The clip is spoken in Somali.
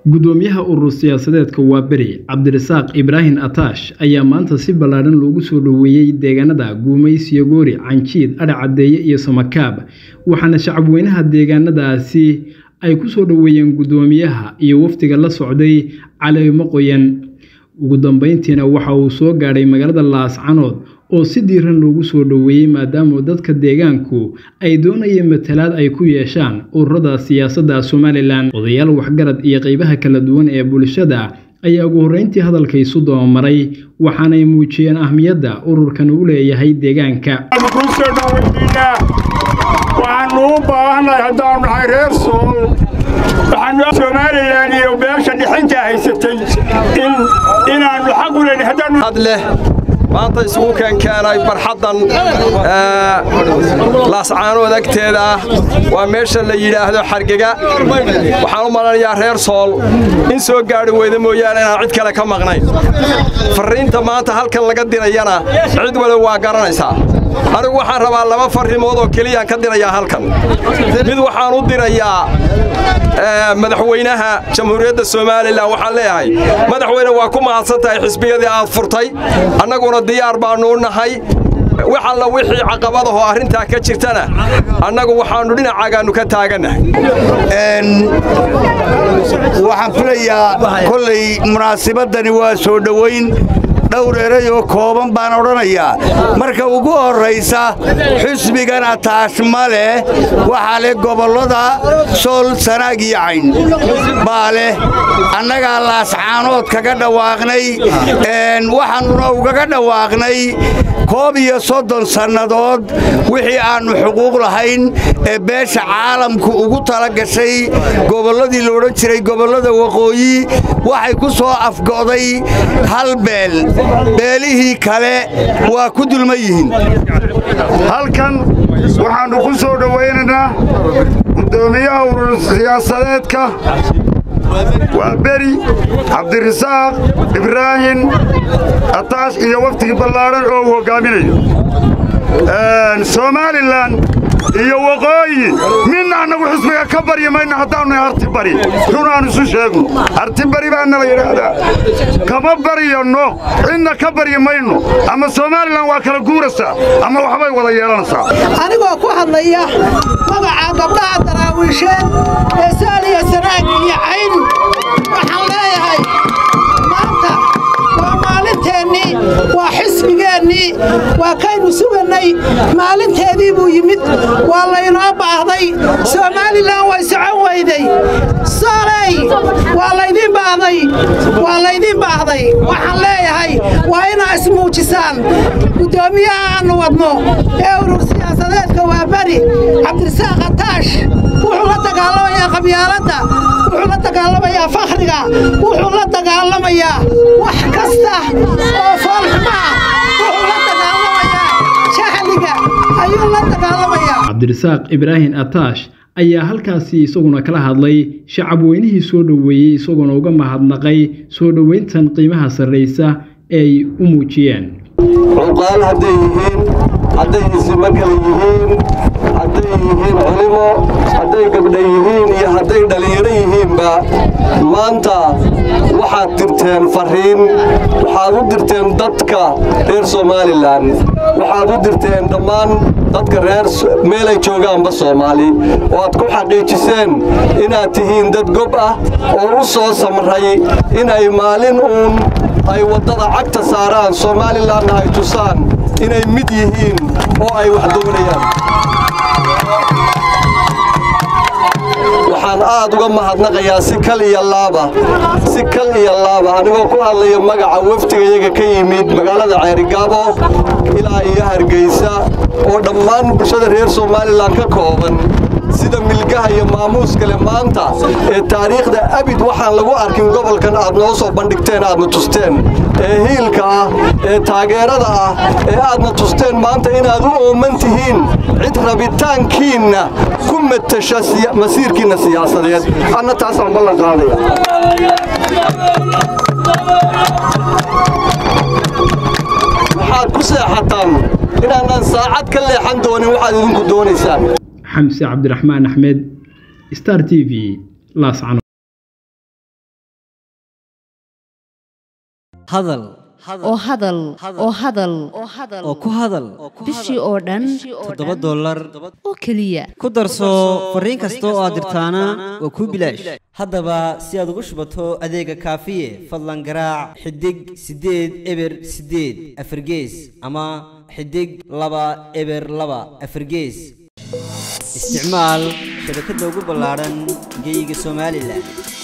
gudoomiyaha urur siyaasadeedka Waaberi Cabdirasaaq Ibraahin Ataash ayaa maanta si ballaaran loogu soo dhaweeyay deegaanada Guumaysiyo Goori Canjiid Adhacadeeye iyo Samakaab waxaana shacab weynaha deegaanadaasi ay ku soo dhaweeyeen gudoomiyaha iyo waftiga la socday Caleemo Qoyan ugu dambeyntiina waxa uu soo gaaray magaalada Laascanood oo si diiran loogu soo dhaweeyay maadaama dadka deegaanku ay doonayeen matalaad ay ku yeeshaan ururada siyaasadda Somaliland odayaal waxgarad iyo qaybaha kala duwan ee bulshada ayaa ugu horeyntii hadalka isu doomaray waxaana ay muujiyeen ahmiyadda ururkan uu leeyahay deegaanka waxaanu u baahanahay haddaan nahay reer Sool waxaanu Somaliland iyo beesha dhixinta haysatay inaanu xaq u leenahay haddaan maanta isugu keenay barxadan Laascanood agteeda waa meesha la yiraahdo Xargaga waxaan u malanayaa reer Sool in soo gaadhay weyda mooyaan inaan cid kale ka maqnay fariinta maanta halkan laga dirayana cid wada waa garanaysaa anigu waxaan rabaa laba farrimood oo kaliya ka dirayaa halkan mid waxaan u dirayaa madaxweynaha jamhuuriyadda Soomaaliland waxaan leeyahay madaxweyne waa ku mahadsantahay xisbiyadii aad furtay annaguna diyaar baanu nahay waxa la wixii caqabadaha arinta ka jirtana annagu waxaanu dhinacaaga ka taaganahay waxaan filayaa kulay munaasabadani waa soo dhaweyn dhowr eray oo kooban baan oranayaa marka ugu horeysa xisbigan Ataash male waxa leh gobolada Sool Sanaag iyo Cayn baale annaga Laascanood kaga dhawaaqnay waxaanu uga dhawaaqnay koob iyo 30 sanadood wixii aanu xuquuq lahayn ee beesha caalamku ugu tala gashay goboladii la oran jiray gobolada waqooyi waxay ku soo afgooday hal beel beelihii kale waa ku dulmayihiin halkan waxaanu ku soo dhaweynaynaa gudoomiyaha urur siyaasadeedka Waaberi Cabdirasaaq Ibraahin Ataash iyo waftiga ballaaran oo hogaaminayo Somaliland iyo waqooyi min anagu xisbiga ka baryamayna hadaanu harti bari runaan isu sheegno harti bari baan la yiraahdaa kama bariyano inna ka baryamayno ama Somaliland waa kala guuraysaa ama waxbay wada yeelanaysaa anigoo ku hadlaya magaca gabdhaha daraawiisheen ee Soomaaliya Sanaag iyo Cayn waxaan leeyahay maanta waa maalinteeni waa xisbigeeni waa kaynu suganay maalinteedii buu yimid waa la inoo baahday Somaliland way socon weyday Soolay waa la idin baahday waxaan leeyahay waa inaa ismuujisaan gudoomiyaha aan wadno ee urur siyaasadeedka Waaberi Cabdirasaaq Ataash wuxuu la dagaalamayaa qabyaaladda wuxuu la dagaalamayaa fakhriga wuxuu la dagaalamayaa wax kasta oo foolxuma wuxuu la dagaalamayaa jahliga ayuu la dagaalamayaa Cabdirasaaq Ibraahin Ataash ayaa halkaasi isaguna kala hadlay shacab weynihii soo dhaweeyay isaguna uga mahadnaqay soo dhaweyntan qiimaha sareysa ay u muujiyeen uqaal haday ismagal yihiin haday culimo haday gabdho yihiin iyo haday dhalinyaro yihiinba maanta waxaad dirteen fariin waxaad u dirteen dadka reer Somaliland waxaad u dirteen dhammaan dadka reer meel ay joogaanba Soomaali oo aad ku xaqiijiseen inaad tihiin dad gob ah oo u soo samray inay maalin ay wadada cagta saaraan Somaliland ay tusaan inay mid yihiin oo ay wax doonayaan waxaan aad uga mahadnaqayaa si kal iyo laaba anigoo ku hadlayo magaca waftigayaga ka yimid magaalada Ceerigaabo ilaa iyo Hargeysa oo dhammaan bulshada reer Somaliland ka kooban sida milgaha iyo maamuuska leh maanta ee taariikhda abid waxaan lagu arkin gobolkan aad noo soo bandhigteen aadna tusteen ee hiilka ee taageerada ee aadna tusteen maanta inaad u ooman tihiin cid rabitaankiina ku matasha masiirkiina siyaasadeed anna taas aan ballan qaadaya waxaad ku seexataan inaanan saacad ka leexan doonin waxaad idinku doonaysaan Xamse Cabdiraxmaan Axmed Star TV Laascanood hadal oo hadal oo hadal oo ku hadal bishii oo dhan $7 oo kaliya ku darso fariin kasta oo aad dirtaana waa ku bilaash haddaba si aad ugu shubato adeega kaafiye fadlan garaac xidig 8 eber 8 afargees ama xidig 2 eber 2 afargees isticmaal shabakadda ugu ballaaran geyga Soomaaliland